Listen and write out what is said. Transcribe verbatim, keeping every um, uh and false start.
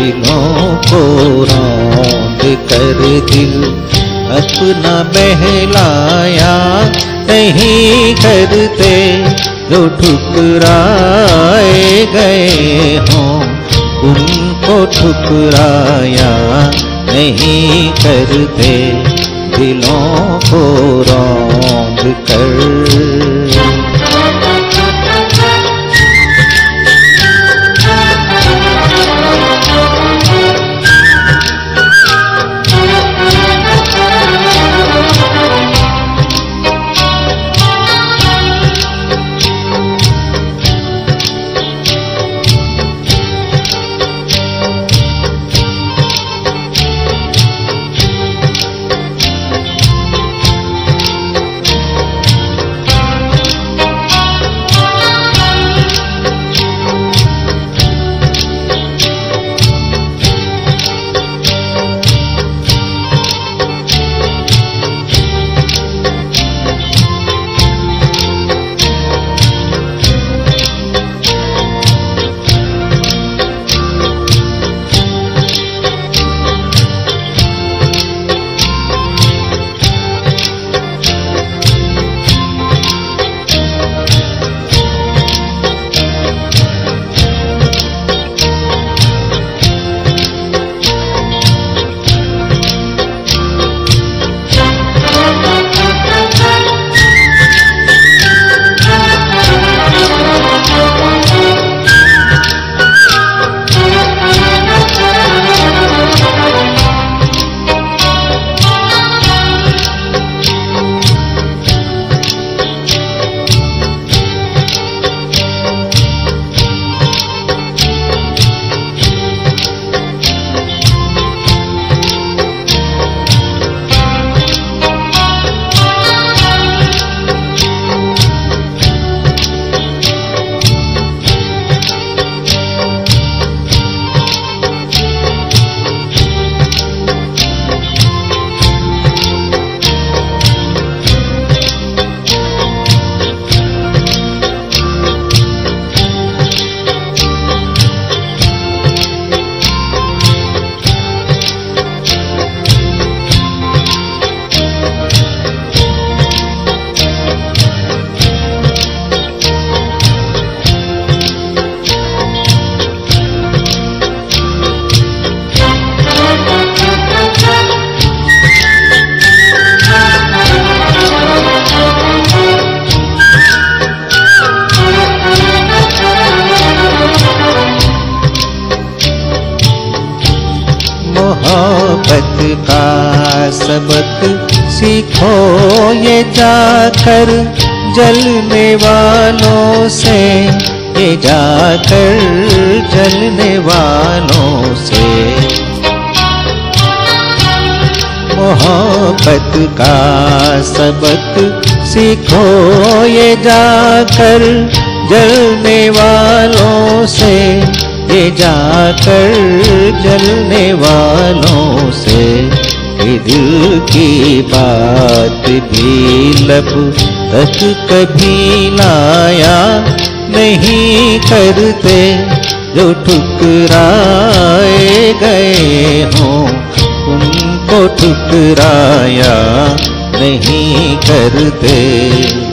दिलों को रौंद कर दिल अपना बहलाया नहीं करते, जो ठुकराए गए हों उनको ठुकराया नहीं करते, दिलों को रौंद कर। मोहब्बत का सबक सीखो ये जाकर जलने वालों से, ये जाकर जलने वालों से। मोहब्बत का सबक सीखो ये जाकर जलने वालों से, ये जाकर जलने वालों से। ये दिल की बात भी लब तक कभी लाया नहीं करते, जो ठुकराए गए हों उनको ठुकराया नहीं करते।